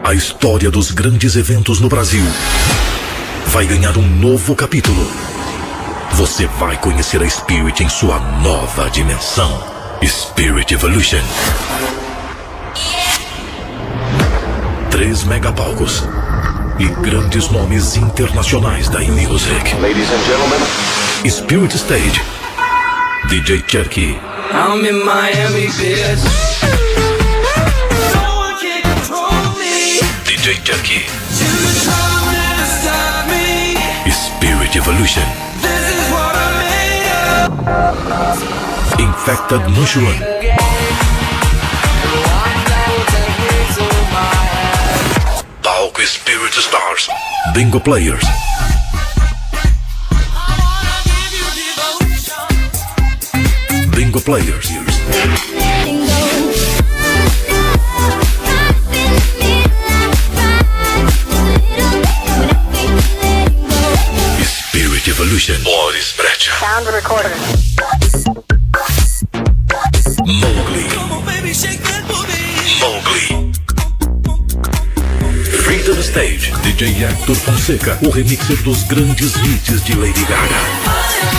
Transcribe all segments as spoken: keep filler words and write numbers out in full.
A história dos grandes eventos no Brasil vai ganhar um novo capítulo. Você vai conhecer a Spirit em sua nova dimensão. Spirit Evolution. Três megapalcos e grandes nomes internacionais da music. Ladies and gentlemen, Spirit Stage. D J Cherky. I'm in Miami, bitch. No one can control me. D J Cherky. You can try to stop me. Spirit Evolution. This is what I made up. Infected Mushroom. Palco Spirit Stars. Bingo Players. Bingo Players. Spirit Evolution. Boris Brecha. Sound recorder. Mowgli. Come on, baby, shake that booty. Mowgli. Freedom Stage. D J Hector Fonseca. O remixer dos grandes hits de Lady Gaga.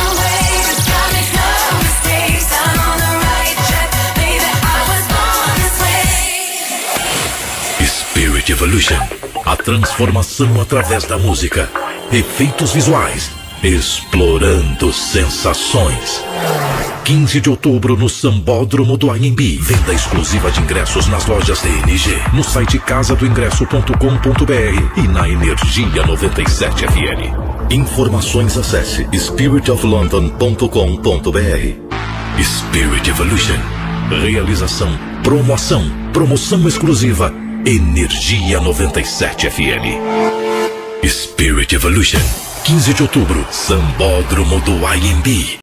Spirit Evolution. A transformação através da música. Efeitos visuais. Explorando sensações. quinze de outubro no Sambódromo do Anhembi. Venda exclusiva de ingressos nas lojas T N G, no site casa do ingresso ponto com ponto br e na Energia noventa e sete F M. Informações acesse spirit of london ponto com ponto br. Spirit Evolution. Realização, promoção, promoção exclusiva Energia noventa e sete F M. Spirit Evolution. quinze de outubro, Sambódromo do Anhembi.